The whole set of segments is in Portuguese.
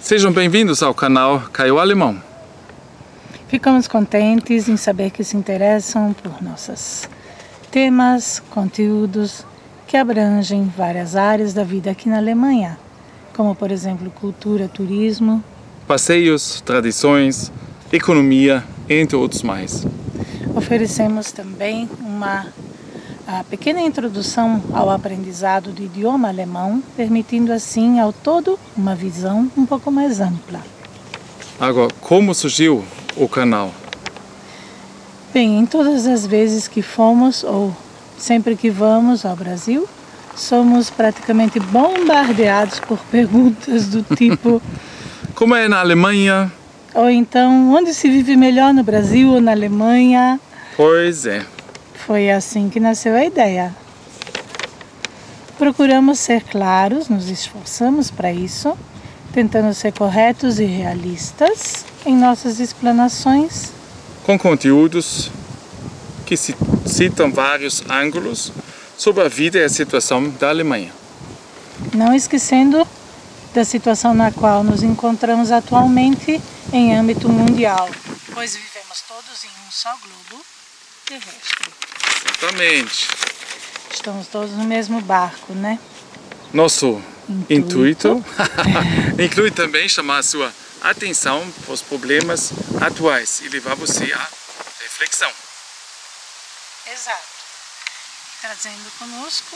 Sejam bem-vindos ao canal Caio Alemão. Ficamos contentes em saber que se interessam por nossos temas, conteúdos que abrangem várias áreas da vida aqui na Alemanha, como por exemplo cultura, turismo, Passeios, tradições, economia, entre outros mais. Oferecemos também uma pequena introdução ao aprendizado do idioma alemão, permitindo assim ao todo uma visão um pouco mais ampla. Agora, como surgiu o canal? Bem, em todas as vezes que fomos ou sempre que vamos ao Brasil, somos praticamente bombardeados por perguntas do tipo: como é na Alemanha? Ou então, onde se vive melhor, no Brasil ou na Alemanha? Pois é. Foi assim que nasceu a ideia. Procuramos ser claros, nos esforçamos para isso, tentando ser corretos e realistas em nossas explanações. Com conteúdos que citam vários ângulos sobre a vida e a situação da Alemanha. Não esquecendo da situação na qual nos encontramos atualmente em âmbito mundial, pois vivemos todos em um só globo terrestre. Exatamente. Estamos todos no mesmo barco, né? Nosso intuito inclui também chamar a sua atenção para os problemas atuais e levar você à reflexão. Exato. Trazendo conosco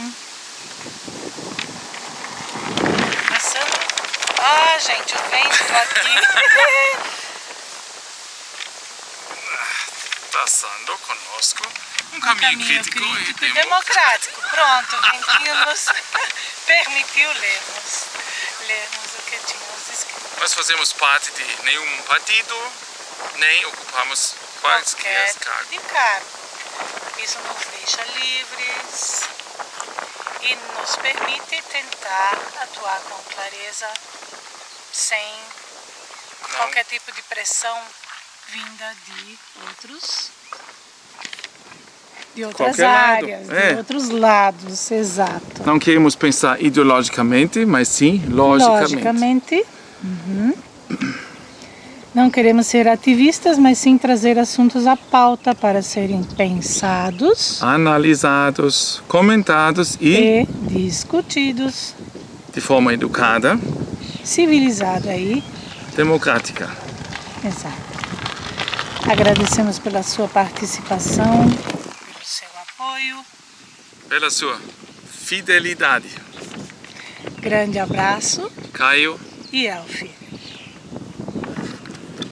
gente, o vento aqui. Passando conosco um caminho crítico e democrático. Pronto, o ventinho nos permitiu lermos o que tínhamos escrito. Nós fazemos parte de nenhum partido, nem ocupamos qualquer cargo. Isso nos deixa livres e nos permite tentar atuar com clareza, sem qualquer tipo de pressão vinda de outras áreas, de outros lados, exato. Não queremos pensar ideologicamente, mas sim logicamente. Não queremos ser ativistas, mas sim trazer assuntos à pauta para serem pensados, analisados, comentados e discutidos de forma educada, civilizada e democrática. Exato. Agradecemos pela sua participação, pelo seu apoio, pela sua fidelidade. Grande abraço. Caio e Elfi.